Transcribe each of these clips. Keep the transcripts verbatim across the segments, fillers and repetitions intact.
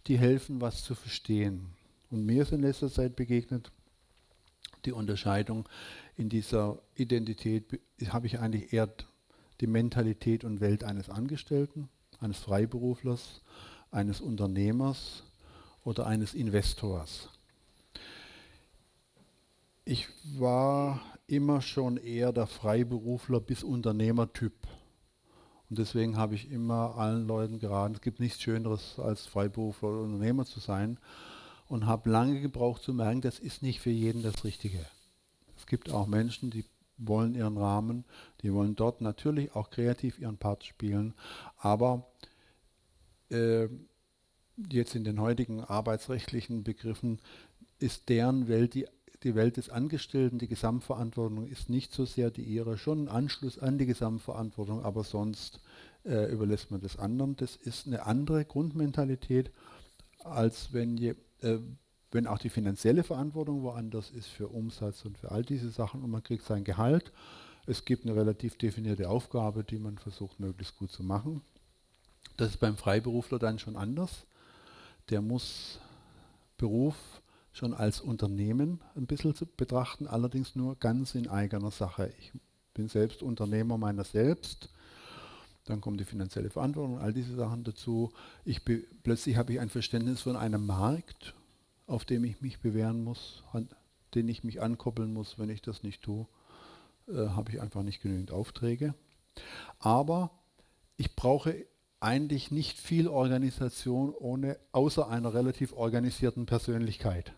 die helfen, was zu verstehen. Und mir ist in letzter Zeit begegnet, die Unterscheidung in dieser Identität, habe ich eigentlich eher die Mentalität und Welt eines Angestellten, eines Freiberuflers, eines Unternehmers oder eines Investors. Ich war immer schon eher der Freiberufler bis Unternehmertyp. Und deswegen habe ich immer allen Leuten geraten, es gibt nichts Schöneres als Freiberufler oder Unternehmer zu sein. Und habe lange gebraucht zu merken, das ist nicht für jeden das Richtige. Es gibt auch Menschen, die wollen ihren Rahmen, die wollen dort natürlich auch kreativ ihren Part spielen, aber äh, jetzt in den heutigen arbeitsrechtlichen Begriffen ist deren Welt die, die Welt des Angestellten, die Gesamtverantwortung ist nicht so sehr die ihre, schon ein Anschluss an die Gesamtverantwortung, aber sonst äh, überlässt man das anderen. Das ist eine andere Grundmentalität, als wenn, je, äh, wenn auch die finanzielle Verantwortung woanders ist für Umsatz und für all diese Sachen und man kriegt sein Gehalt. Es gibt eine relativ definierte Aufgabe, die man versucht möglichst gut zu machen. Das ist beim Freiberufler dann schon anders. Der muss Beruf schon als Unternehmen ein bisschen zu betrachten, allerdings nur ganz in eigener Sache. Ich bin selbst Unternehmer meiner selbst. Dann kommt die finanzielle Verantwortung, all diese Sachen dazu. Ich be- plötzlich habe ich ein Verständnis von einem Markt, auf dem ich mich bewähren muss, an den ich mich ankoppeln muss. Wenn ich das nicht tue, äh, habe ich einfach nicht genügend Aufträge. Aber ich brauche eigentlich nicht viel Organisation ohne, außer einer relativ organisierten Persönlichkeit.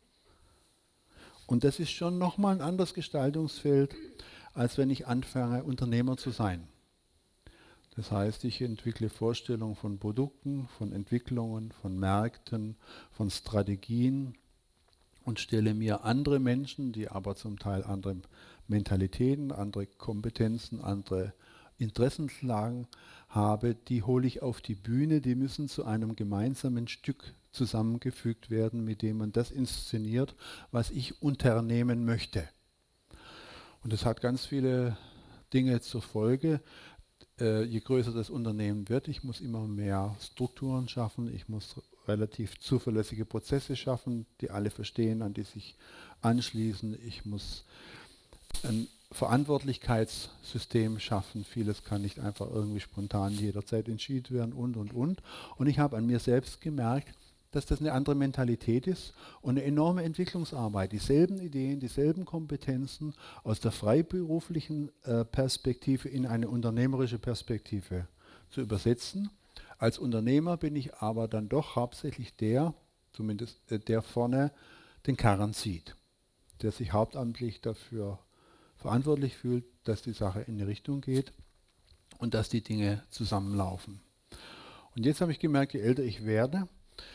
Und das ist schon nochmal ein anderes Gestaltungsfeld, als wenn ich anfange, Unternehmer zu sein. Das heißt, ich entwickle Vorstellungen von Produkten, von Entwicklungen, von Märkten, von Strategien und stelle mir andere Menschen, die aber zum Teil andere Mentalitäten, andere Kompetenzen, andere Interessenslagen haben, die hole ich auf die Bühne, die müssen zu einem gemeinsamen Stück zusammengefügt werden, mit dem man das inszeniert, was ich unternehmen möchte. Und das hat ganz viele Dinge zur Folge. Äh, je größer das Unternehmen wird, ich muss immer mehr Strukturen schaffen, ich muss relativ zuverlässige Prozesse schaffen, die alle verstehen, an die sich anschließen. Ich muss ein Verantwortlichkeitssystem schaffen. Vieles kann nicht einfach irgendwie spontan jederzeit entschieden werden und, und, und. Und ich habe an mir selbst gemerkt, dass das eine andere Mentalität ist und eine enorme Entwicklungsarbeit. Dieselben Ideen, dieselben Kompetenzen aus der freiberuflichen äh, Perspektive in eine unternehmerische Perspektive zu übersetzen. Als Unternehmer bin ich aber dann doch hauptsächlich der, zumindest äh, der vorne den Karren zieht, der sich hauptamtlich dafür verantwortlich fühlt, dass die Sache in die Richtung geht und dass die Dinge zusammenlaufen. Und jetzt habe ich gemerkt, je älter ich werde,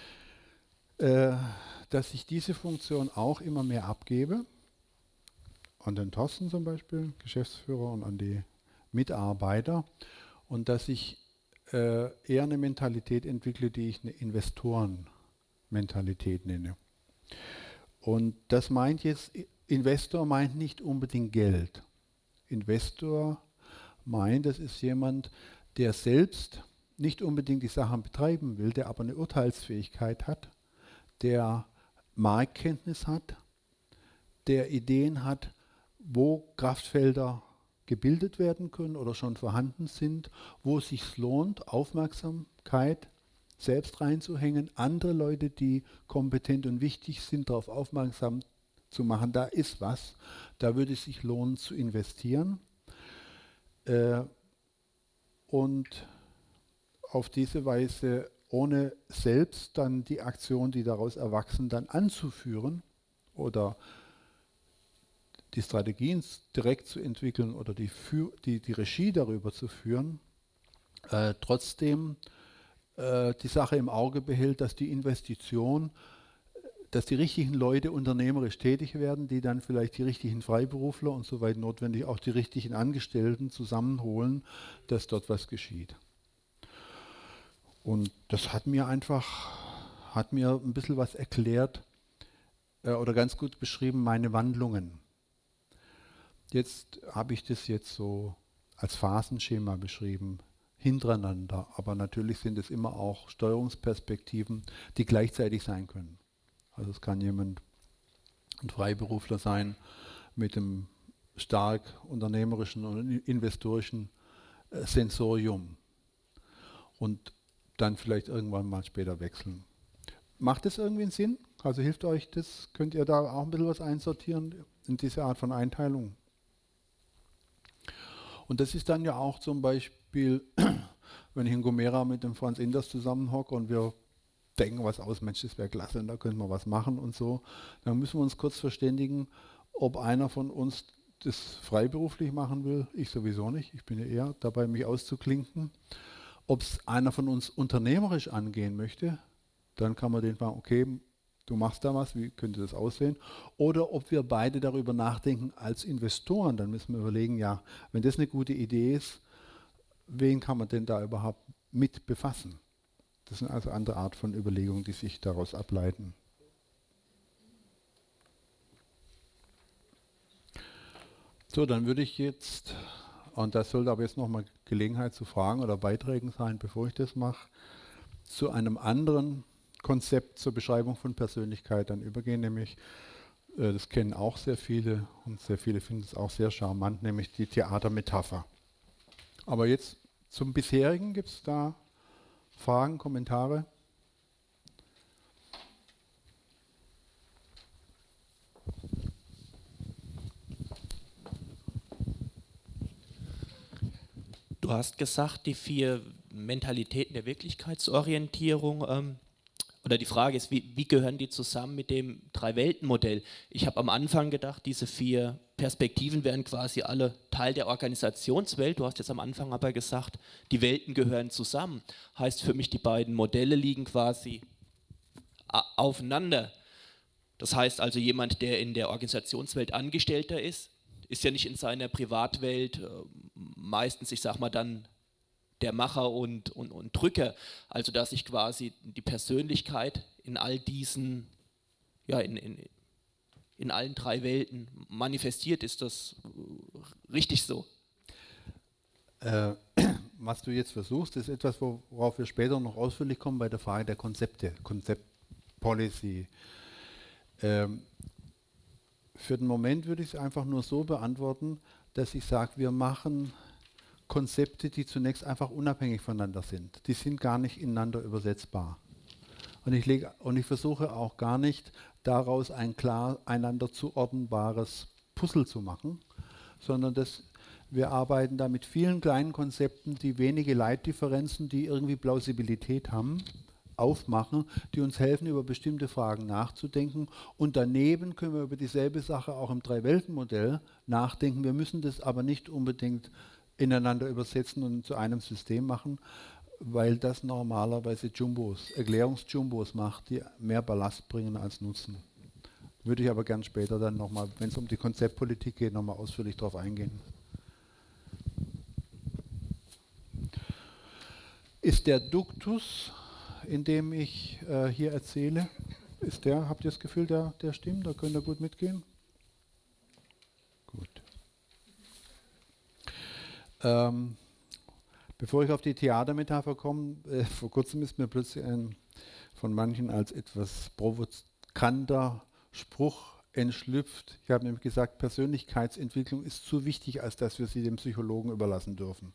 äh, dass ich diese Funktion auch immer mehr abgebe. An den Thorsten zum Beispiel, Geschäftsführer, und an die Mitarbeiter. Und dass ich äh, eher eine Mentalität entwickle, die ich eine Investorenmentalität nenne. Und das meint jetzt, Investor meint nicht unbedingt Geld. Investor meint, das ist jemand, der selbst nicht unbedingt die Sachen betreiben will, der aber eine Urteilsfähigkeit hat, der Marktkenntnis hat, der Ideen hat, wo Kraftfelder gebildet werden können oder schon vorhanden sind, wo es sich lohnt, Aufmerksamkeit selbst reinzuhängen, andere Leute, die kompetent und wichtig sind, darauf aufmerksam zu machen, da ist was, da würde es sich lohnen zu investieren. Äh, und auf diese Weise, ohne selbst dann die Aktion, die daraus erwachsen, dann anzuführen oder die Strategien direkt zu entwickeln oder die, die, die Regie darüber zu führen, äh, trotzdem äh, die Sache im Auge behält, dass die Investition, dass die richtigen Leute unternehmerisch tätig werden, die dann vielleicht die richtigen Freiberufler und soweit notwendig auch die richtigen Angestellten zusammenholen, dass dort was geschieht. Und das hat mir einfach, hat mir ein bisschen was erklärt äh, oder ganz gut beschrieben, meine Wandlungen. Jetzt habe ich das jetzt so als Phasenschema beschrieben. hintereinander. Aber natürlich sind es immer auch Steuerungsperspektiven, die gleichzeitig sein können. Also es kann jemand, ein Freiberufler sein, mit einem stark unternehmerischen und investorischen äh, Sensorium und dann vielleicht irgendwann mal später wechseln. Macht das irgendwie einen Sinn? Also hilft euch das? Könnt ihr da auch ein bisschen was einsortieren in diese Art von Einteilung? Und das ist dann ja auch zum Beispiel, wenn ich in Gomera mit dem Franz Inders zusammenhocke und wir denken was aus, Mensch, das wäre klasse und da könnten wir was machen und so, dann müssen wir uns kurz verständigen, ob einer von uns das freiberuflich machen will. Ich sowieso nicht, ich bin ja eher dabei, mich auszuklinken. Ob es einer von uns unternehmerisch angehen möchte, dann kann man den fragen, okay, du machst da was, wie könnte das aussehen? Oder ob wir beide darüber nachdenken als Investoren, dann müssen wir überlegen, ja, wenn das eine gute Idee ist, wen kann man denn da überhaupt mit befassen? Das sind also andere Art von Überlegungen, die sich daraus ableiten. So, dann würde ich jetzt, und das sollte aber jetzt nochmal Gelegenheit zu Fragen oder Beiträgen sein, bevor ich das mache, zu einem anderen Konzept zur Beschreibung von Persönlichkeit dann übergehen, nämlich, äh, das kennen auch sehr viele und sehr viele finden es auch sehr charmant, nämlich die Theatermetapher. Aber jetzt zum bisherigen, gibt es da Fragen, Kommentare? Du hast gesagt, die vier Mentalitäten der Wirklichkeitsorientierung, ähm, oder die Frage ist, wie, wie gehören die zusammen mit dem Drei-Welten-Modell? Ich habe am Anfang gedacht, diese vier Perspektiven wären quasi alle Teil der Organisationswelt. Du hast jetzt am Anfang aber gesagt, die Welten gehören zusammen. Heißt für mich, die beiden Modelle liegen quasi aufeinander. Das heißt also, jemand, der in der Organisationswelt Angestellter ist, ist ja nicht in seiner Privatwelt äh, meistens, ich sag mal dann, der Macher und, und, und Drücker. Also dass sich quasi die Persönlichkeit in all diesen, ja, in, in, in allen drei Welten manifestiert. Ist das richtig so? Äh, was du jetzt versuchst, ist etwas, worauf wir später noch ausführlich kommen bei der Frage der Konzepte, Konzeptpolicy. Ähm, für den Moment würde ich es einfach nur so beantworten, dass ich sage, wir machen Konzepte, die zunächst einfach unabhängig voneinander sind. Die sind gar nicht ineinander übersetzbar. Und ich, lege, und ich versuche auch gar nicht, daraus ein klar einander zuordnenbares Puzzle zu machen, sondern das, wir arbeiten da mit vielen kleinen Konzepten, die wenige Leitdifferenzen, die irgendwie Plausibilität haben, aufmachen, die uns helfen, über bestimmte Fragen nachzudenken. Und daneben können wir über dieselbe Sache auch im Drei-Welten-Modell nachdenken. Wir müssen das aber nicht unbedingt ineinander übersetzen und zu einem System machen, weil das normalerweise Jumbos, Erklärungsjumbos macht, die mehr Ballast bringen als Nutzen. Würde ich aber gern später dann nochmal, wenn es um die Konzeptpolitik geht, nochmal ausführlich darauf eingehen. Ist der Duktus, in dem ich äh, hier erzähle, ist der, habt ihr das Gefühl, der, der stimmt? Da könnt ihr gut mitgehen? Gut. Ähm, bevor ich auf die Theatermetapher komme, äh, vor kurzem ist mir plötzlich ein von manchen als etwas provokanter Spruch entschlüpft. Ich habe nämlich gesagt, Persönlichkeitsentwicklung ist zu wichtig, als dass wir sie dem Psychologen überlassen dürfen.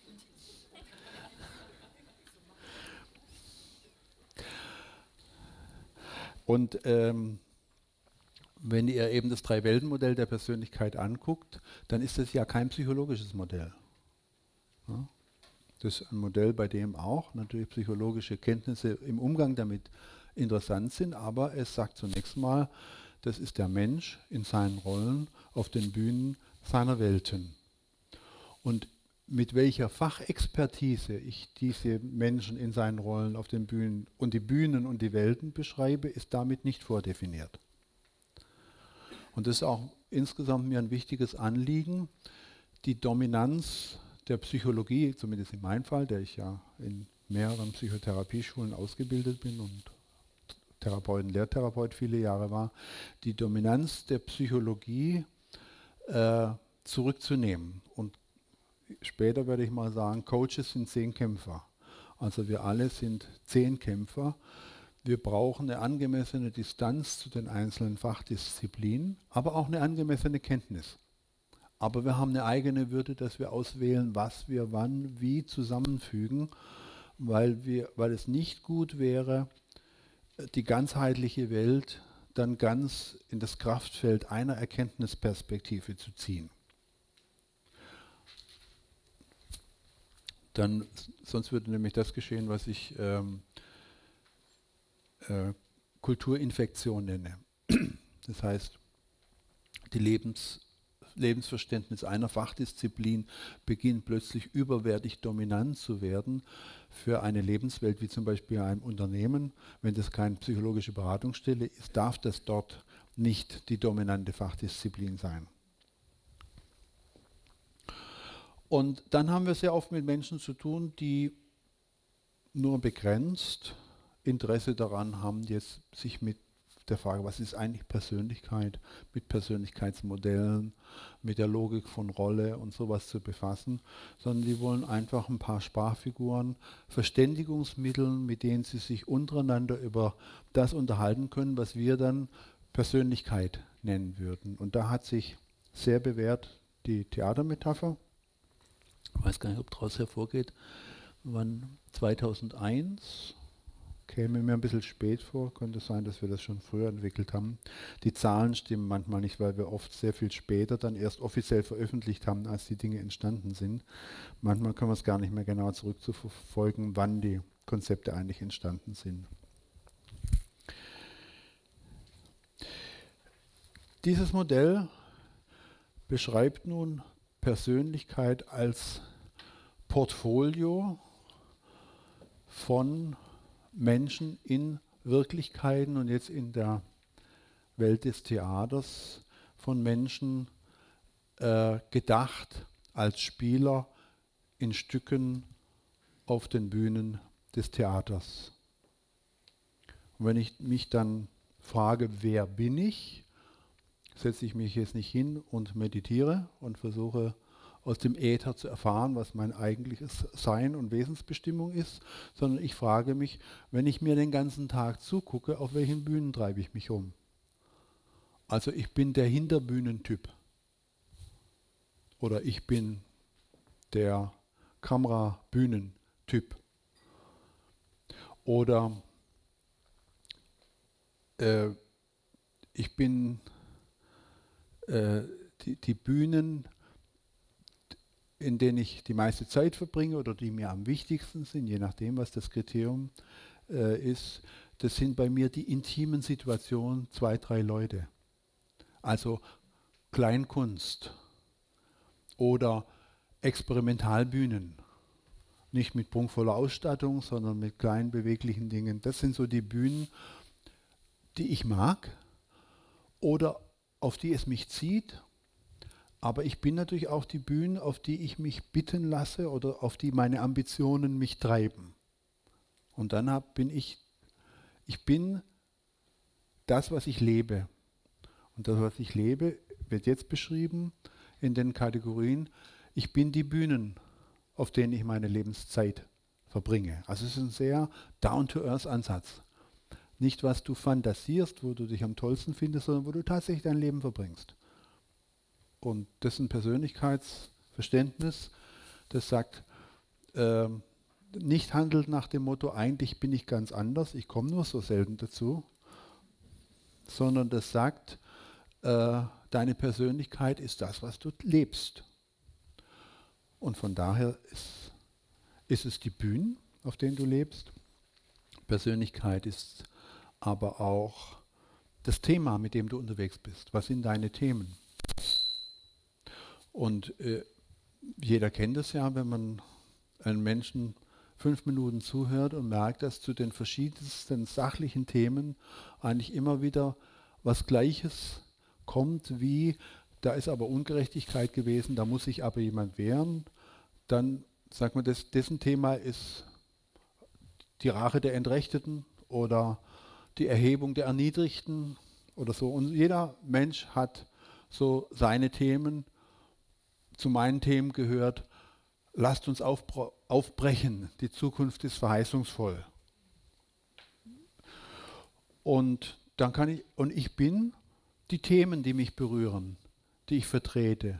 Und ähm, wenn ihr eben das Drei-Welten-Modell der Persönlichkeit anguckt, dann ist das ja kein psychologisches Modell. Ja? Das ist ein Modell, bei dem auch natürlich psychologische Kenntnisse im Umgang damit interessant sind, aber es sagt zunächst mal, das ist der Mensch in seinen Rollen auf den Bühnen seiner Welten. Und mit welcher Fachexpertise ich diese Menschen in seinen Rollen auf den Bühnen und die Bühnen und die Welten beschreibe, ist damit nicht vordefiniert. Und das ist auch insgesamt mir ein wichtiges Anliegen, die Dominanz der Psychologie, zumindest in meinem Fall, der ich ja in mehreren Psychotherapieschulen ausgebildet bin und Therapeut und Lehrtherapeut viele Jahre war, die Dominanz der Psychologie äh, zurückzunehmen und später werde ich mal sagen, Coaches sind Zehnkämpfer. Also wir alle sind Zehnkämpfer. Wir brauchen eine angemessene Distanz zu den einzelnen Fachdisziplinen, aber auch eine angemessene Kenntnis. Aber wir haben eine eigene Würde, dass wir auswählen, was wir wann, wie zusammenfügen, weil, wir, weil es nicht gut wäre, die ganzheitliche Welt dann ganz in das Kraftfeld einer Erkenntnisperspektive zu ziehen. Dann, sonst würde nämlich das geschehen, was ich ähm, äh, Kulturinfektion nenne. Das heißt, die Lebens, Lebensverständnis einer Fachdisziplin beginnt plötzlich überwertig dominant zu werden für eine Lebenswelt, wie zum Beispiel einem Unternehmen. Wenn das keine psychologische Beratungsstelle ist, darf das dort nicht die dominante Fachdisziplin sein. Und dann haben wir sehr oft mit Menschen zu tun, die nur begrenzt Interesse daran haben, jetzt sich mit der Frage, was ist eigentlich Persönlichkeit, mit Persönlichkeitsmodellen, mit der Logik von Rolle und sowas zu befassen, sondern die wollen einfach ein paar Sprachfiguren, Verständigungsmittel, mit denen sie sich untereinander über das unterhalten können, was wir dann Persönlichkeit nennen würden. Und da hat sich sehr bewährt die Theatermetapher. Ich weiß gar nicht, ob daraus hervorgeht, wann zweitausendeins, käme mir ein bisschen spät vor, könnte sein, dass wir das schon früher entwickelt haben. Die Zahlen stimmen manchmal nicht, weil wir oft sehr viel später dann erst offiziell veröffentlicht haben, als die Dinge entstanden sind. Manchmal können wir es gar nicht mehr genau zurückzuverfolgen, wann die Konzepte eigentlich entstanden sind. Dieses Modell beschreibt nun Persönlichkeit als Portfolio von Menschen in Wirklichkeiten und jetzt in der Welt des Theaters von Menschen äh, gedacht als Spieler in Stücken auf den Bühnen des Theaters. Und wenn ich mich dann frage, wer bin ich, setze ich mich jetzt nicht hin und meditiere und versuche aus dem Äther zu erfahren, was mein eigentliches Sein und Wesensbestimmung ist, sondern ich frage mich, wenn ich mir den ganzen Tag zugucke, auf welchen Bühnen treibe ich mich um? Also ich bin der Hinterbühnentyp oder ich bin der Kamerabühnentyp oder äh, ich bin äh, die, die Bühnen, in denen ich die meiste Zeit verbringe oder die mir am wichtigsten sind, je nachdem, was das Kriterium äh, ist, das sind bei mir die intimen Situationen, zwei, drei Leute. Also Kleinkunst oder Experimentalbühnen. Nicht mit prunkvoller Ausstattung, sondern mit kleinen beweglichen Dingen. Das sind so die Bühnen, die ich mag oder auf die es mich zieht. Aber ich bin natürlich auch die Bühnen, auf die ich mich bitten lasse oder auf die meine Ambitionen mich treiben. Und dann hab, bin ich, ich bin das, was ich lebe. Und das, was ich lebe, wird jetzt beschrieben in den Kategorien, ich bin die Bühnen, auf denen ich meine Lebenszeit verbringe. Also es ist ein sehr down-to-earth-Ansatz. Nicht, was du fantasierst, wo du dich am tollsten findest, sondern wo du tatsächlich dein Leben verbringst. Und das ist ein Persönlichkeitsverständnis, das sagt, äh, nicht handelt nach dem Motto, eigentlich bin ich ganz anders, ich komme nur so selten dazu, sondern das sagt, äh, deine Persönlichkeit ist das, was du lebst. Und von daher ist, ist es die Bühnen, auf denen du lebst. Persönlichkeit ist aber auch das Thema, mit dem du unterwegs bist. Was sind deine Themen? Und äh, jeder kennt es ja, wenn man einem Menschen fünf Minuten zuhört und merkt, dass zu den verschiedensten sachlichen Themen eigentlich immer wieder was Gleiches kommt, wie, da ist aber Ungerechtigkeit gewesen, da muss sich aber jemand wehren, dann sagt man, das, dessen Thema ist die Rache der Entrechteten oder die Erhebung der Erniedrigten oder so. Und jeder Mensch hat so seine Themen. Zu meinen Themen gehört lasst uns aufbrechen, die Zukunft ist verheißungsvoll. Und dann kann ich, und ich bin die Themen, die mich berühren, die ich vertrete.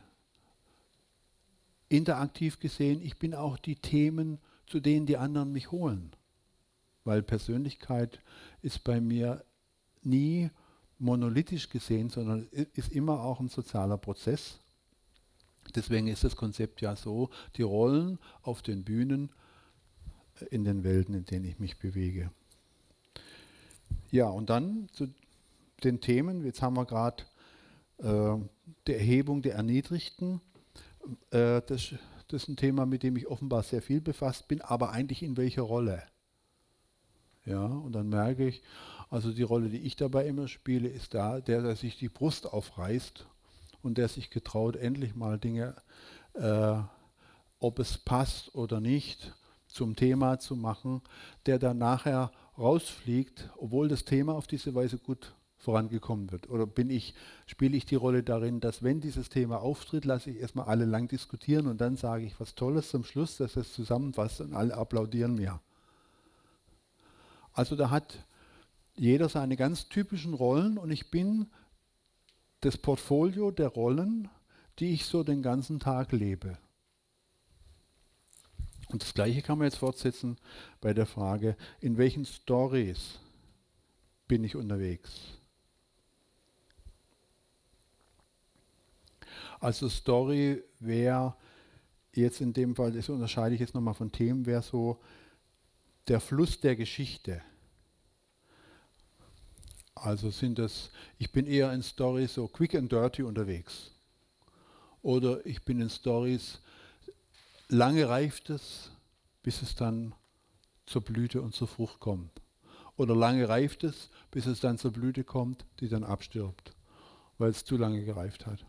Interaktiv gesehen, ich bin auch die Themen, zu denen die anderen mich holen. Weil Persönlichkeit ist bei mir nie monolithisch gesehen, sondern ist immer auch ein sozialer Prozess. Deswegen ist das Konzept ja so, die Rollen auf den Bühnen in den Welten, in denen ich mich bewege. Ja, und dann zu den Themen, jetzt haben wir gerade äh, die Erhebung der Erniedrigten. Äh, das, das ist ein Thema, mit dem ich offenbar sehr viel befasst bin, aber eigentlich in welcher Rolle? Ja, und dann merke ich, also die Rolle, die ich dabei immer spiele, ist da, der, der sich die Brust aufreißt und der sich getraut, endlich mal Dinge, äh, ob es passt oder nicht, zum Thema zu machen, der dann nachher rausfliegt, obwohl das Thema auf diese Weise gut vorangekommen wird. Oder bin ich, spiele ich die Rolle darin, dass wenn dieses Thema auftritt, lasse ich erstmal alle lang diskutieren und dann sage ich was Tolles zum Schluss, dass es zusammenfasst und alle applaudieren mir. Also da hat jeder seine ganz typischen Rollen und ich bin das Portfolio der Rollen, die ich so den ganzen Tag lebe. Und das Gleiche kann man jetzt fortsetzen bei der Frage, in welchen Stories bin ich unterwegs? Also Story wäre jetzt in dem Fall, das unterscheide ich jetzt nochmal von Themen, wäre so der Fluss der Geschichte. Also sind das, ich bin eher in Stories so quick and dirty unterwegs. Oder ich bin in Stories, lange reift es, bis es dann zur Blüte und zur Frucht kommt. Oder lange reift es, bis es dann zur Blüte kommt, die dann abstirbt, weil es zu lange gereift hat.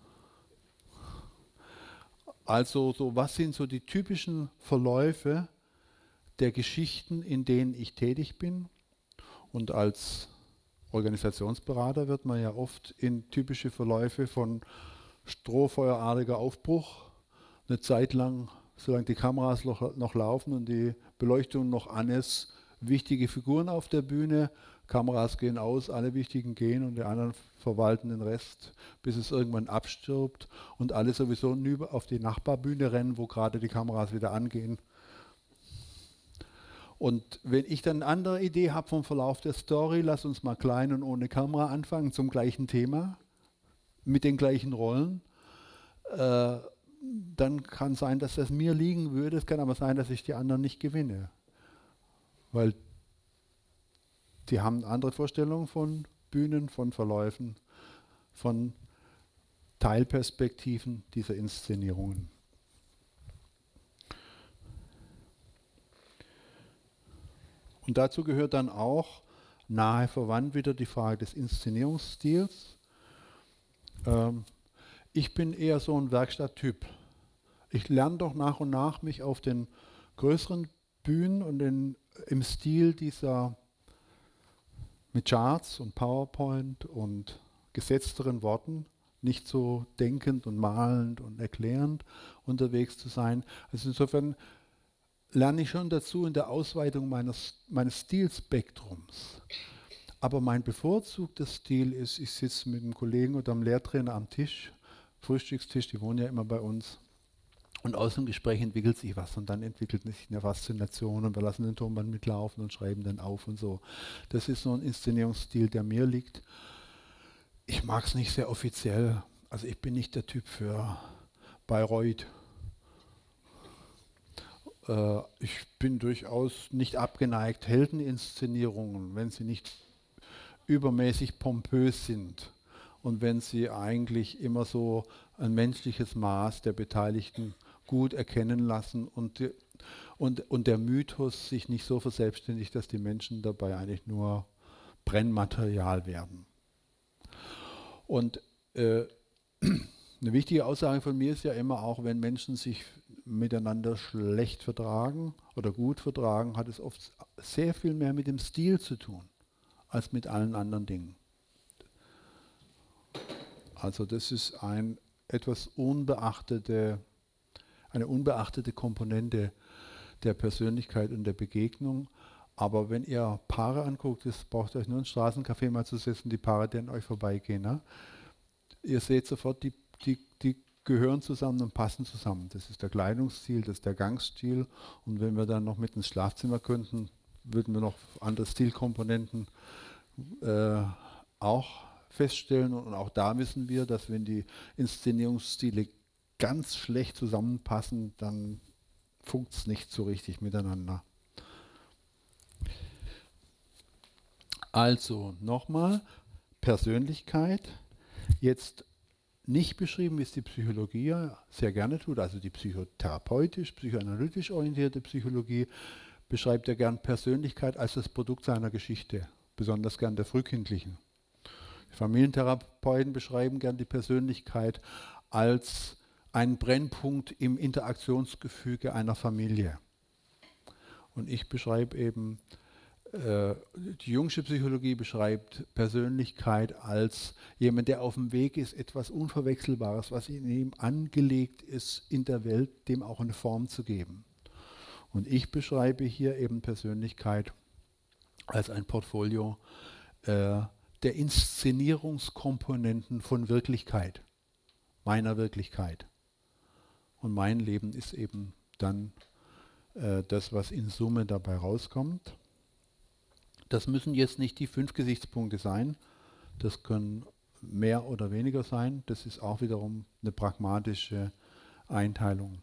Also so, was sind so die typischen Verläufe der Geschichten, in denen ich tätig bin? Und als Organisationsberater wird man ja oft in typische Verläufe von strohfeuerartiger Aufbruch, eine Zeit lang, solange die Kameras noch, noch laufen und die Beleuchtung noch an ist, wichtige Figuren auf der Bühne, Kameras gehen aus, alle Wichtigen gehen und die anderen verwalten den Rest, bis es irgendwann abstirbt und alle sowieso auf die Nachbarbühne rennen, wo gerade die Kameras wieder angehen. Und wenn ich dann eine andere Idee habe vom Verlauf der Story, lass uns mal klein und ohne Kamera anfangen zum gleichen Thema, mit den gleichen Rollen, äh, dann kann sein, dass das mir liegen würde. Es kann aber sein, dass ich die anderen nicht gewinne. Weil die haben andere Vorstellungen von Bühnen, von Verläufen, von Teilperspektiven dieser Inszenierungen. Und dazu gehört dann auch nahe verwandt wieder die Frage des Inszenierungsstils. Ähm, ich bin eher so ein Werkstatttyp. Ich lerne doch nach und nach, mich auf den größeren Bühnen und den, im Stil dieser mit Charts und PowerPoint und gesetzteren Worten, nicht so denkend und malend und erklärend unterwegs zu sein. Also insofern lerne ich schon dazu in der Ausweitung meines, meines Stilspektrums. Aber mein bevorzugter Stil ist, ich sitze mit einem Kollegen oder einem Lehrtrainer am Tisch, Frühstückstisch, die wohnen ja immer bei uns. Und aus dem Gespräch entwickelt sich was und dann entwickelt sich eine Faszination und wir lassen den Tonband mitlaufen und schreiben dann auf und so. Das ist so ein Inszenierungsstil, der mir liegt. Ich mag es nicht sehr offiziell. Also ich bin nicht der Typ für Bayreuth. Äh, ich bin durchaus nicht abgeneigt, Heldeninszenierungen, wenn sie nicht übermäßig pompös sind und wenn sie eigentlich immer so ein menschliches Maß der Beteiligten gut erkennen lassen und, die, und, und der Mythos sich nicht so verselbstständigt, dass die Menschen dabei eigentlich nur Brennmaterial werden. Und äh, eine wichtige Aussage von mir ist ja immer auch, wenn Menschen sich miteinander schlecht vertragen oder gut vertragen, hat es oft sehr viel mehr mit dem Stil zu tun, als mit allen anderen Dingen. Also das ist ein etwas unbeachtete, eine unbeachtete Komponente der Persönlichkeit und der Begegnung. Aber wenn ihr Paare anguckt, das braucht ihr euch nur ein Straßencafé mal zu setzen, die Paare, die an euch vorbeigehen. Ne? Ihr seht sofort, die, die, die gehören zusammen und passen zusammen. Das ist der Kleidungsstil, das ist der Gangstil. Und wenn wir dann noch mit ins Schlafzimmer könnten, würden wir noch andere Stilkomponenten äh, auch feststellen. Und auch da wissen wir, dass wenn die Inszenierungsstile ganz schlecht zusammenpassen, dann funkt es nicht so richtig miteinander. Also nochmal, Persönlichkeit, jetzt nicht beschrieben, wie es die Psychologie sehr gerne tut, also die psychotherapeutisch, psychoanalytisch orientierte Psychologie beschreibt ja gern Persönlichkeit als das Produkt seiner Geschichte, besonders gern der frühkindlichen. Die Familientherapeuten beschreiben gern die Persönlichkeit als einen Brennpunkt im Interaktionsgefüge einer Familie. Und ich beschreibe eben, äh, die Jungsche Psychologie beschreibt Persönlichkeit als jemand, der auf dem Weg ist, etwas Unverwechselbares, was in ihm angelegt ist, in der Welt, dem auch eine Form zu geben. Und ich beschreibe hier eben Persönlichkeit als ein Portfolio äh, der Inszenierungskomponenten von Wirklichkeit, meiner Wirklichkeit. Und mein Leben ist eben dann äh, das, was in Summe dabei rauskommt. Das müssen jetzt nicht die fünf Gesichtspunkte sein, das können mehr oder weniger sein. Das ist auch wiederum eine pragmatische Einteilung.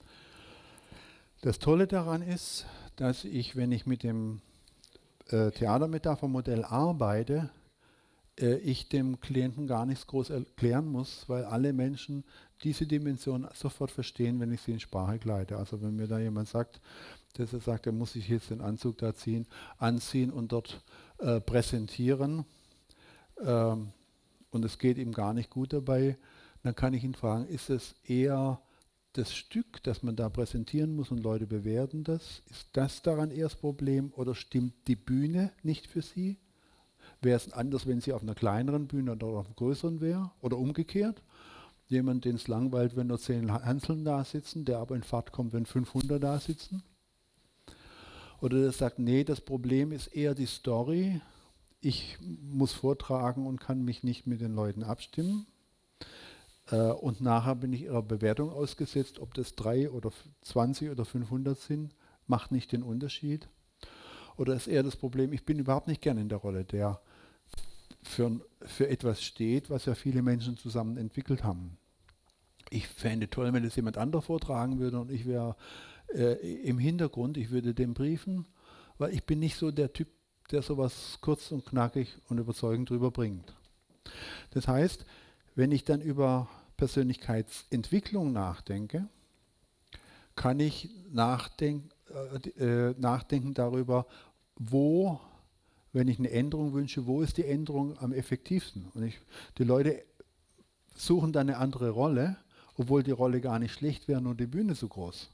Das Tolle daran ist, dass ich, wenn ich mit dem äh, Theatermetaphermodell arbeite, äh, ich dem Klienten gar nichts groß erklären muss, weil alle Menschen diese Dimension sofort verstehen, wenn ich sie in Sprache gleite. Also wenn mir da jemand sagt, dass er sagt, er muss sich jetzt den Anzug da ziehen, anziehen und dort äh, präsentieren ähm, und es geht ihm gar nicht gut dabei, dann kann ich ihn fragen, ist es eher das Stück, das man da präsentieren muss und Leute bewerten das? Ist das daran eher das Problem oder stimmt die Bühne nicht für Sie? Wäre es anders, wenn sie auf einer kleineren Bühne oder auf einer größeren wäre oder umgekehrt? Jemand, den es langweilt, wenn nur zehn Hanseln da sitzen, der aber in Fahrt kommt, wenn fünfhundert da sitzen? Oder der sagt, nee, das Problem ist eher die Story. Ich muss vortragen und kann mich nicht mit den Leuten abstimmen. Äh, und nachher bin ich ihrer Bewertung ausgesetzt, ob das drei oder zwanzig oder fünfhundert sind, macht nicht den Unterschied. Oder ist eher das Problem, ich bin überhaupt nicht gern in der Rolle, der für, für etwas steht, was ja viele Menschen zusammen entwickelt haben. Ich fände toll, wenn das jemand anderer vortragen würde und ich wäre äh, im Hintergrund, ich würde dem briefen, weil ich bin nicht so der Typ, der sowas kurz und knackig und überzeugend drüber bringt. Das heißt, wenn ich dann über Persönlichkeitsentwicklung nachdenke, kann ich nachdenken, äh, nachdenken darüber, wo, wenn ich eine Änderung wünsche, wo ist die Änderung am effektivsten? Und ich, die Leute suchen dann eine andere Rolle, obwohl die Rolle gar nicht schlecht wäre, nur die Bühne so groß.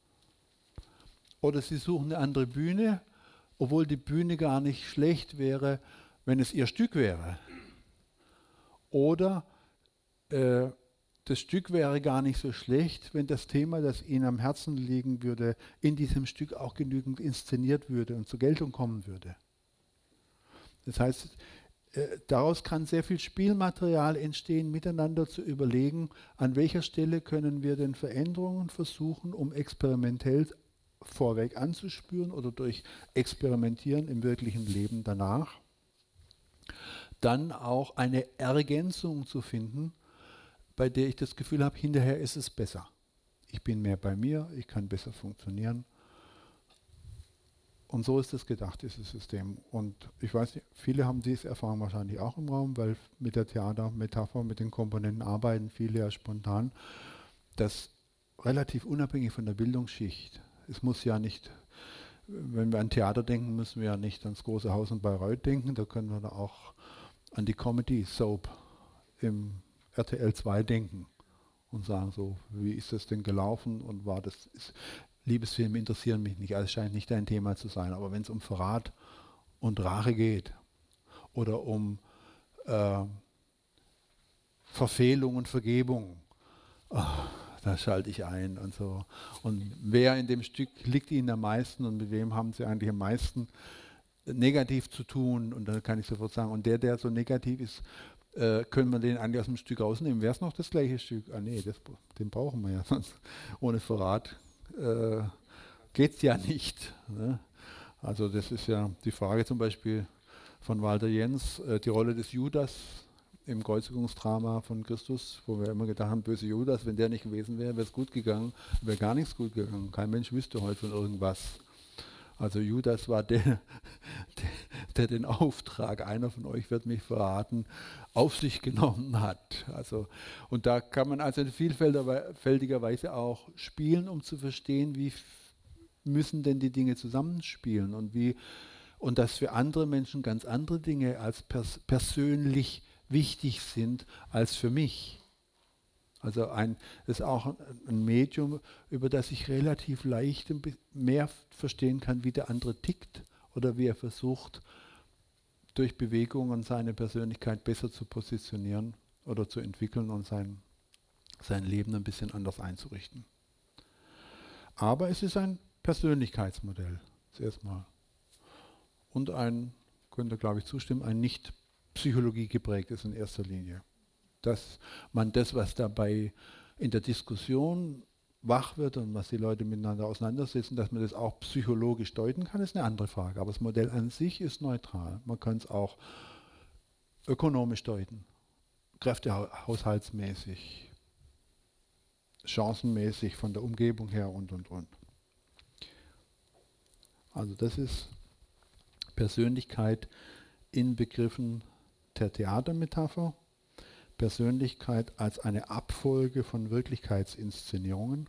Oder sie suchen eine andere Bühne, obwohl die Bühne gar nicht schlecht wäre, wenn es ihr Stück wäre. Oder äh, das Stück wäre gar nicht so schlecht, wenn das Thema, das ihnen am Herzen liegen würde, in diesem Stück auch genügend inszeniert würde und zur Geltung kommen würde. Das heißt, äh, daraus kann sehr viel Spielmaterial entstehen, miteinander zu überlegen, an welcher Stelle können wir denn Veränderungen versuchen, um experimentell vorweg anzuspüren oder durch Experimentieren im wirklichen Leben danach. Dann auch eine Ergänzung zu finden, bei der ich das Gefühl habe, hinterher ist es besser. Ich bin mehr bei mir, ich kann besser funktionieren. Und so ist es gedacht, dieses System. Und ich weiß nicht, viele haben diese Erfahrung wahrscheinlich auch im Raum, weil mit der Theatermetapher, mit den Komponenten arbeiten viele ja spontan. Das relativ unabhängig von der Bildungsschicht. Es muss ja nicht, wenn wir an Theater denken, müssen wir ja nicht ans große Haus in Bayreuth denken, da können wir da auch an die Comedy-Soap im R T L zwei denken und sagen so, wie ist das denn gelaufen und war das, ist, Liebesfilme interessieren mich nicht, also es scheint nicht dein Thema zu sein, aber wenn es um Verrat und Rache geht oder um äh, Verfehlung und Vergebung, oh, da schalte ich ein und so. Und wer in dem Stück liegt Ihnen am meisten und mit wem haben Sie eigentlich am meisten negativ zu tun? Und dann kann ich sofort sagen, und der, der so negativ ist, äh, können wir den eigentlich aus dem Stück rausnehmen? Wäre es noch das gleiche Stück? Ah nee, das, den brauchen wir ja, sonst ohne Verrat äh, geht es ja nicht. Ne? Also das ist ja die Frage zum Beispiel von Walter Jens, äh, die Rolle des Judas im Kreuzigungsdrama von Christus, wo wir immer gedacht haben, böse Judas, wenn der nicht gewesen wäre, wäre es gut gegangen, wäre gar nichts gut gegangen. Kein Mensch wüsste heute von irgendwas. Also Judas war der, der, der den Auftrag, einer von euch wird mich verraten, auf sich genommen hat. Also, und da kann man also in vielfältiger Weise auch spielen, um zu verstehen, wie müssen denn die Dinge zusammenspielen und wie und dass für andere Menschen ganz andere Dinge als pers persönlich wichtig sind als für mich. Also ein, das ist auch ein Medium, über das ich relativ leicht mehr verstehen kann, wie der andere tickt oder wie er versucht, durch Bewegungen seine Persönlichkeit besser zu positionieren oder zu entwickeln und sein, sein Leben ein bisschen anders einzurichten. Aber es ist ein Persönlichkeitsmodell, zuerst mal. Und ein, könnt ihr glaube ich zustimmen, ein nicht Psychologie geprägtes in erster Linie. Dass man das, was dabei in der Diskussion wach wird und was die Leute miteinander auseinandersetzen, dass man das auch psychologisch deuten kann, ist eine andere Frage. Aber das Modell an sich ist neutral. Man kann es auch ökonomisch deuten, kräftehaushaltsmäßig, chancenmäßig von der Umgebung her und, und, und. Also das ist Persönlichkeit in Begriffen der Theatermetapher, Persönlichkeit als eine Abfolge von Wirklichkeitsinszenierungen,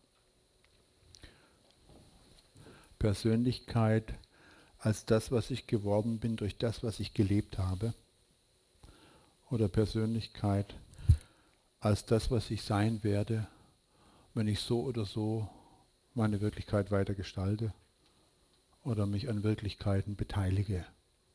Persönlichkeit als das, was ich geworden bin durch das, was ich gelebt habe, oder Persönlichkeit als das, was ich sein werde, wenn ich so oder so meine Wirklichkeit weiter gestalte oder mich an Wirklichkeiten beteilige.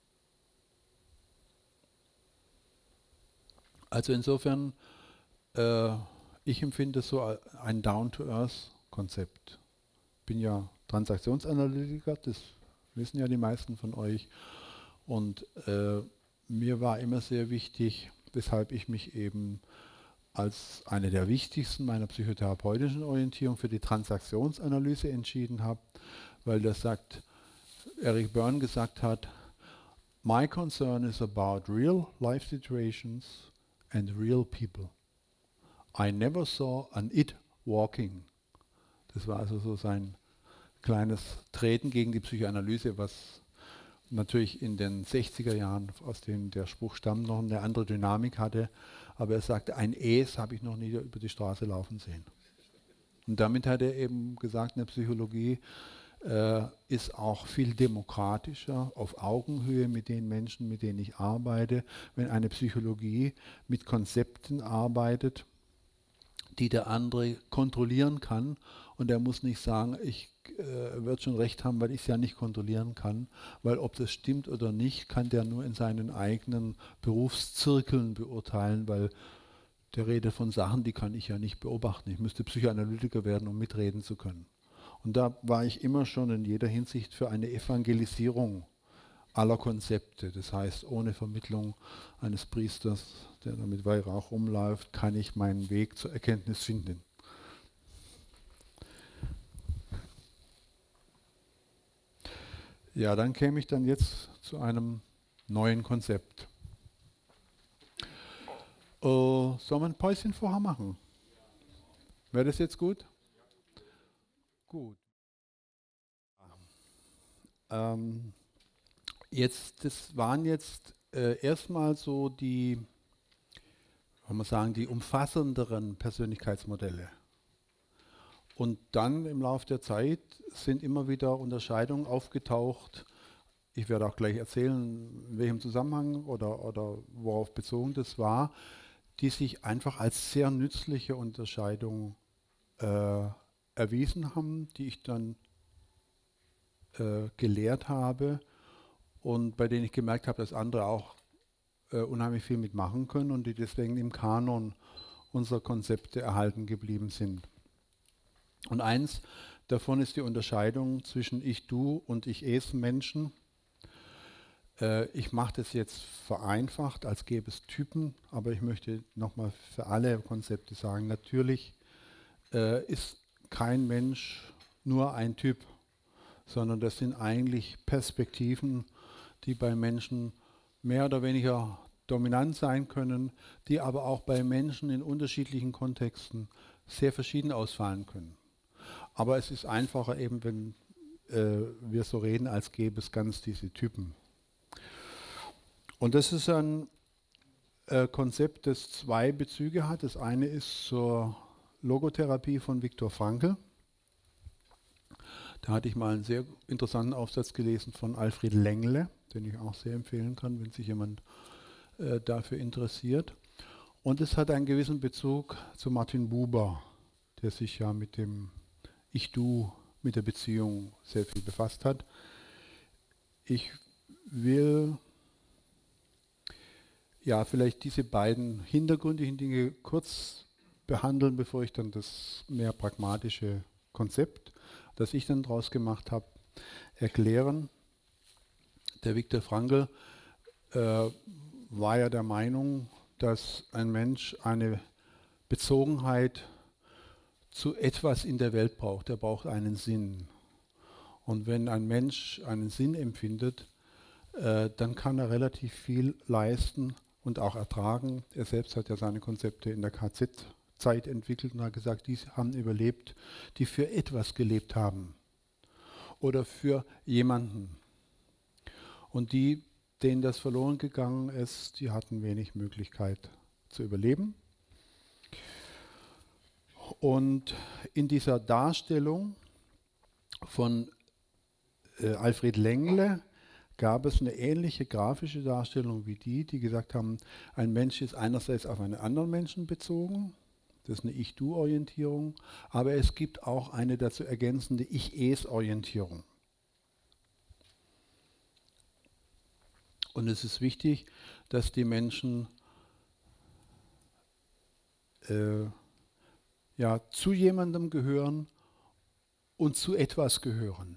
Also insofern, äh, ich empfinde so ein Down-to-Earth-Konzept. Ich bin ja Transaktionsanalytiker, das wissen ja die meisten von euch. Und äh, mir war immer sehr wichtig, weshalb ich mich eben als eine der wichtigsten meiner psychotherapeutischen Orientierung für die Transaktionsanalyse entschieden habe, weil das sagt, Eric Berne gesagt hat, my concern is about real life situations and real people. I never saw an it walking. Das war also so sein kleines Treten gegen die Psychoanalyse, was natürlich in den sechziger Jahren, aus dem der Spruch stammt, noch eine andere Dynamik hatte. Aber er sagte, ein Es habe ich noch nie über die Straße laufen sehen. Und damit hat er eben gesagt, eine Psychologie äh, ist auch viel demokratischer, auf Augenhöhe mit den Menschen, mit denen ich arbeite. Wenn eine Psychologie mit Konzepten arbeitet, die der andere kontrollieren kann, und er muss nicht sagen, ich äh, wird schon recht haben, weil ich es ja nicht kontrollieren kann, weil ob das stimmt oder nicht, kann der nur in seinen eigenen Berufszirkeln beurteilen, weil der redet von Sachen, die kann ich ja nicht beobachten. Ich müsste Psychoanalytiker werden, um mitreden zu können. Und da war ich immer schon in jeder Hinsicht für eine Evangelisierung aller Konzepte. Das heißt, ohne Vermittlung eines Priesters, der da mit Weihrauch rumläuft, kann ich meinen Weg zur Erkenntnis finden. Ja, dann käme ich dann jetzt zu einem neuen Konzept. Äh, soll man ein Päuschen vorher machen? Wäre das jetzt gut? Gut. Ähm, jetzt, das waren jetzt äh, erstmal so die, kann man sagen, die umfassenderen Persönlichkeitsmodelle. Und dann im Laufe der Zeit sind immer wieder Unterscheidungen aufgetaucht. Ich werde auch gleich erzählen, in welchem Zusammenhang oder, oder worauf bezogen das war, die sich einfach als sehr nützliche Unterscheidung äh, erwiesen haben, die ich dann äh, gelehrt habe und bei denen ich gemerkt habe, dass andere auch äh, unheimlich viel mitmachen können und die deswegen im Kanon unserer Konzepte erhalten geblieben sind. Und eins davon ist die Unterscheidung zwischen Ich-Du und Ich-Es-Menschen. Äh, ich mache das jetzt vereinfacht, als gäbe es Typen, aber ich möchte nochmal für alle Konzepte sagen, natürlich äh, ist kein Mensch nur ein Typ, sondern das sind eigentlich Perspektiven, die bei Menschen mehr oder weniger dominant sein können, die aber auch bei Menschen in unterschiedlichen Kontexten sehr verschieden ausfallen können. Aber es ist einfacher eben, wenn äh, wir so reden, als gäbe es ganz diese Typen. Und das ist ein äh, Konzept, das zwei Bezüge hat. Das eine ist zur Logotherapie von Viktor Frankl. Da hatte ich mal einen sehr interessanten Aufsatz gelesen von Alfred Lengle, den ich auch sehr empfehlen kann, wenn sich jemand äh, dafür interessiert. Und es hat einen gewissen Bezug zu Martin Buber, der sich ja mit dem Ich-Du, mit der Beziehung sehr viel befasst hat. Ich will ja vielleicht diese beiden hintergründigen Dinge kurz behandeln, bevor ich dann das mehr pragmatische Konzept, das ich dann daraus gemacht habe, erklären. Der Viktor Frankl äh, war ja der Meinung, dass ein Mensch eine Bezogenheit zu etwas in der Welt braucht. Er braucht einen Sinn. Und wenn ein Mensch einen Sinn empfindet, äh, dann kann er relativ viel leisten und auch ertragen. Er selbst hat ja seine Konzepte in der K Z-Zeit entwickelt und hat gesagt, die haben überlebt, die für etwas gelebt haben oder für jemanden. Und die, denen das verloren gegangen ist, die hatten wenig Möglichkeit zu überleben. Und in dieser Darstellung von äh, Alfred Lengle gab es eine ähnliche grafische Darstellung wie die, die gesagt haben, ein Mensch ist einerseits auf einen anderen Menschen bezogen, das ist eine Ich-Du-Orientierung, aber es gibt auch eine dazu ergänzende Ich-Es-Orientierung. Und es ist wichtig, dass die Menschen äh, ja, zu jemandem gehören und zu etwas gehören.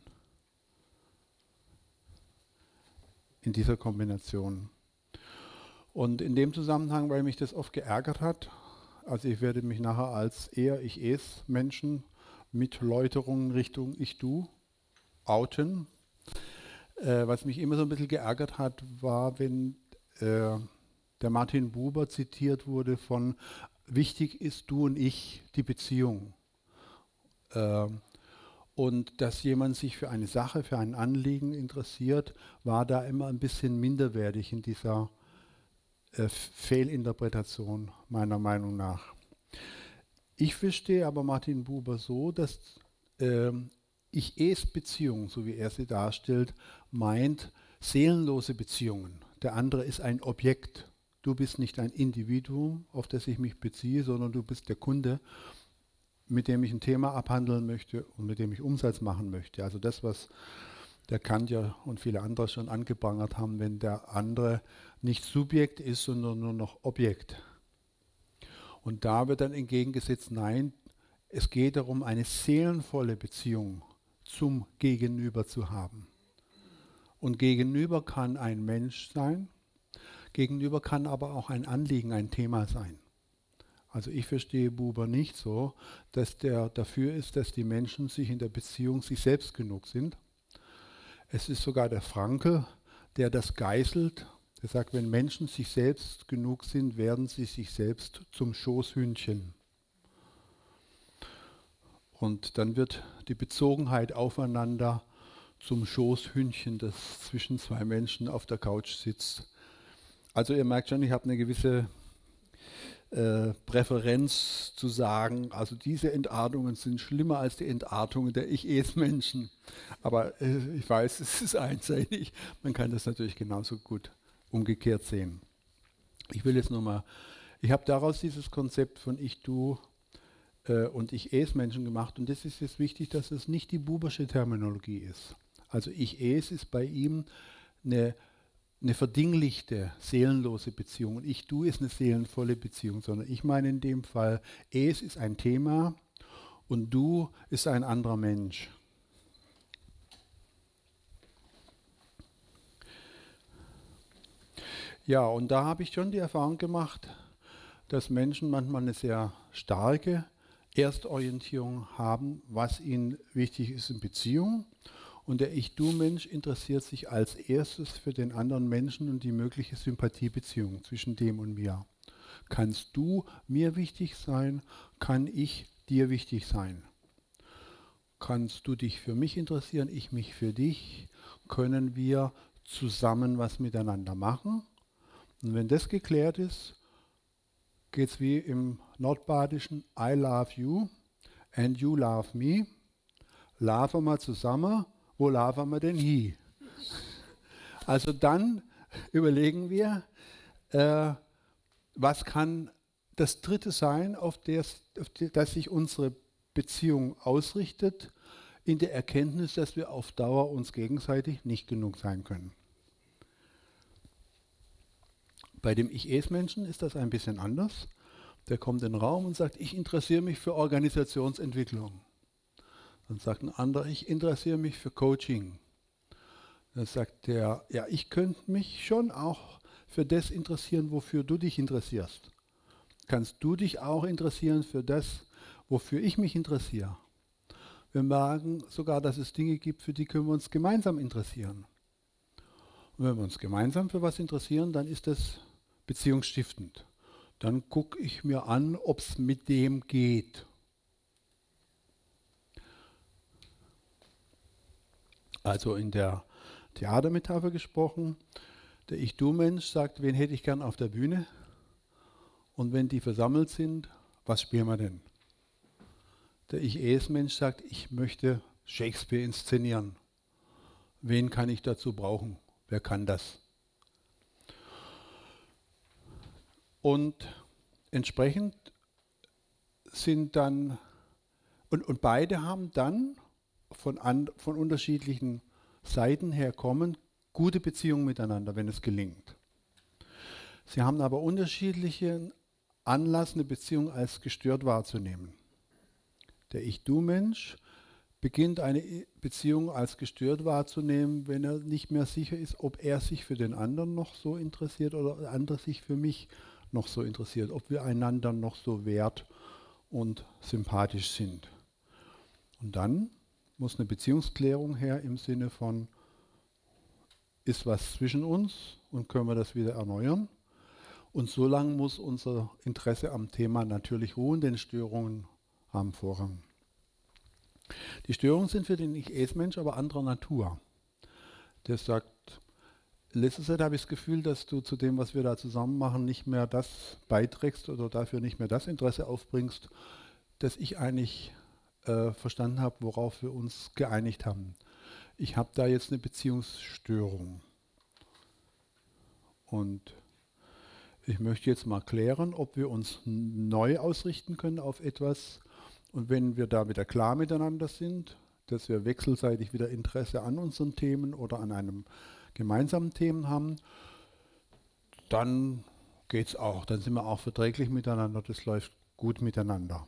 In dieser Kombination. Und in dem Zusammenhang, weil mich das oft geärgert hat, also ich werde mich nachher als eher Ich-Es-Menschen mit Läuterungen Richtung Ich-Du outen. Äh, was mich immer so ein bisschen geärgert hat, war, wenn äh, der Martin Buber zitiert wurde von wichtig ist du und ich, die Beziehung. Äh, Und dass jemand sich für eine Sache, für ein Anliegen interessiert, war da immer ein bisschen minderwertig in dieser äh, Fehlinterpretation, meiner Meinung nach. Ich verstehe aber Martin Buber so, dass äh, Ich-Es-Beziehung, so wie er sie darstellt, meint seelenlose Beziehungen. Der andere ist ein Objekt. Du bist nicht ein Individuum, auf das ich mich beziehe, sondern du bist der Kunde, mit dem ich ein Thema abhandeln möchte und mit dem ich Umsatz machen möchte. Also das, was der Kant ja und viele andere schon angeprangert haben, wenn der andere nicht Subjekt ist, sondern nur noch Objekt. Und da wird dann entgegengesetzt, nein, es geht darum, eine seelenvolle Beziehung zum Gegenüber zu haben. Und Gegenüber kann ein Mensch sein, Gegenüber kann aber auch ein Anliegen, ein Thema sein. Also ich verstehe Buber nicht so, dass der dafür ist, dass die Menschen sich in der Beziehung sich selbst genug sind. Es ist sogar der Frankl, der das geißelt. Der sagt, wenn Menschen sich selbst genug sind, werden sie sich selbst zum Schoßhündchen. Und dann wird die Bezogenheit aufeinander zum Schoßhündchen, das zwischen zwei Menschen auf der Couch sitzt. Also ihr merkt schon, ich habe eine gewisse Äh, Präferenz zu sagen, also diese Entartungen sind schlimmer als die Entartungen der Ich-Es-Menschen. Aber äh, ich weiß, es ist einseitig. Man kann das natürlich genauso gut umgekehrt sehen. Ich will jetzt nochmal, ich habe daraus dieses Konzept von Ich-Du äh, und Ich-Es-Menschen gemacht und das ist jetzt wichtig, dass es nicht die Bubersche Terminologie ist. Also Ich-Es ist bei ihm eine eine verdinglichte, seelenlose Beziehung. Und Ich-Du ist eine seelenvolle Beziehung, sondern ich meine in dem Fall, Es ist ein Thema und Du ist ein anderer Mensch. Ja, und da habe ich schon die Erfahrung gemacht, dass Menschen manchmal eine sehr starke Erstorientierung haben, was ihnen wichtig ist in Beziehungen. Und der Ich-Du-Mensch interessiert sich als erstes für den anderen Menschen und die mögliche Sympathiebeziehung zwischen dem und mir. Kannst du mir wichtig sein? Kann ich dir wichtig sein? Kannst du dich für mich interessieren? Ich mich für dich? Können wir zusammen was miteinander machen? Und wenn das geklärt ist, geht es wie im Nordbadischen, I love you and you love me. Laufen wir zusammen, wo laufen wir denn hin? Also dann überlegen wir, äh, was kann das Dritte sein, auf, des, auf die, das sich unsere Beziehung ausrichtet, in der Erkenntnis, dass wir auf Dauer uns gegenseitig nicht genug sein können. Bei dem Ich-Es-Menschen ist das ein bisschen anders. Der kommt in den Raum und sagt, ich interessiere mich für Organisationsentwicklung. Dann sagt ein anderer, ich interessiere mich für Coaching. Dann sagt der, ja, ich könnte mich schon auch für das interessieren, wofür du dich interessierst. Kannst du dich auch interessieren für das, wofür ich mich interessiere? Wir merken sogar, dass es Dinge gibt, für die können wir uns gemeinsam interessieren. Und wenn wir uns gemeinsam für was interessieren, dann ist das beziehungsstiftend. Dann gucke ich mir an, ob es mit dem geht. Also in der Theatermetapher gesprochen, der Ich-Du-Mensch sagt, wen hätte ich gern auf der Bühne? Und wenn die versammelt sind, was spielen wir denn? Der Ich-Es-Mensch sagt, ich möchte Shakespeare inszenieren. Wen kann ich dazu brauchen? Wer kann das? Und entsprechend sind dann, und, und beide haben dann von, an, von unterschiedlichen Seiten her kommen, gute Beziehungen miteinander, wenn es gelingt. Sie haben aber unterschiedlichen Anlass, eine Beziehung als gestört wahrzunehmen. Der Ich-Du-Mensch beginnt eine Beziehung als gestört wahrzunehmen, wenn er nicht mehr sicher ist, ob er sich für den anderen noch so interessiert oder der andere sich für mich noch so interessiert, ob wir einander noch so wert und sympathisch sind. Und dann muss eine Beziehungsklärung her im Sinne von, ist was zwischen uns und können wir das wieder erneuern? Und so lange muss unser Interesse am Thema natürlich ruhen, denn Störungen haben Vorrang. Die Störungen sind für den Ich-Es-Mensch aber anderer Natur. Der sagt, in letzter Zeit habe ich das Gefühl, dass du zu dem, was wir da zusammen machen, nicht mehr das beiträgst oder dafür nicht mehr das Interesse aufbringst, das ich eigentlich äh, verstanden habe, worauf wir uns geeinigt haben. Ich habe da jetzt eine Beziehungsstörung. Und ich möchte jetzt mal klären, ob wir uns neu ausrichten können auf etwas. Und wenn wir da wieder klar miteinander sind, dass wir wechselseitig wieder Interesse an unseren Themen oder an einem gemeinsamen Themen haben, dann geht es auch. Dann sind wir auch verträglich miteinander, das läuft gut miteinander.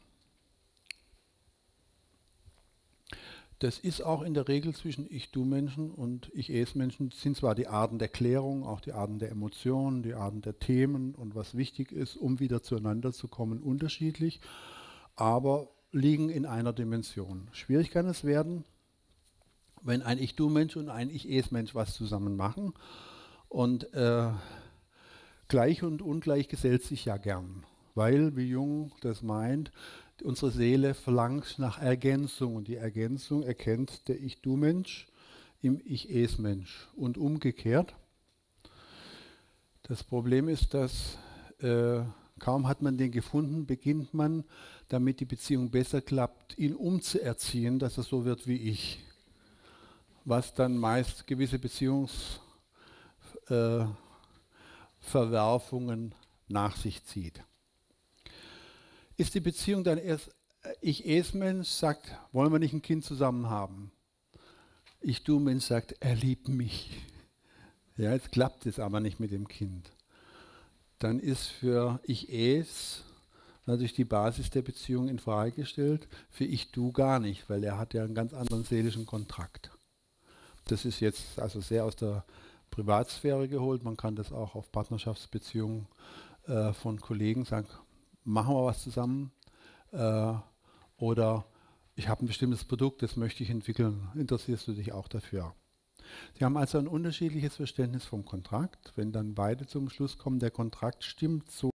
Das ist auch in der Regel zwischen Ich-Du-Menschen und Ich-Es-Menschen, sind zwar die Arten der Klärung, auch die Arten der Emotionen, die Arten der Themen und was wichtig ist, um wieder zueinander zu kommen, unterschiedlich, aber liegen in einer Dimension. Schwierig kann es werden, wenn ein Ich-Du-Mensch und ein Ich-Es-Mensch was zusammen machen. Und äh, gleich und ungleich gesellt sich ja gern, weil, wie Jung das meint, unsere Seele verlangt nach Ergänzung und die Ergänzung erkennt der Ich-Du-Mensch im Ich-Es-Mensch und umgekehrt. Das Problem ist, dass äh, kaum hat man den gefunden, beginnt man, damit die Beziehung besser klappt, ihn umzuerziehen, dass er so wird wie ich. Was dann meist gewisse Beziehungsverwerfungen äh, nach sich zieht. Ist die Beziehung dann erst, Ich-Es-Mensch sagt, wollen wir nicht ein Kind zusammen haben? Ich-Du-Mensch sagt, er liebt mich. Ja, jetzt klappt es aber nicht mit dem Kind. Dann ist für ich es natürlich die Basis der Beziehung in Frage gestellt, für ich du gar nicht, weil er hat ja einen ganz anderen seelischen Kontrakt. Das ist jetzt also sehr aus der Privatsphäre geholt. Man kann das auch auf Partnerschaftsbeziehungen äh, von Kollegen sagen, machen wir was zusammen äh, oder ich habe ein bestimmtes Produkt, das möchte ich entwickeln. Interessierst du dich auch dafür? Sie haben also ein unterschiedliches Verständnis vom Kontrakt. Wenn dann beide zum Schluss kommen, der Kontrakt stimmt so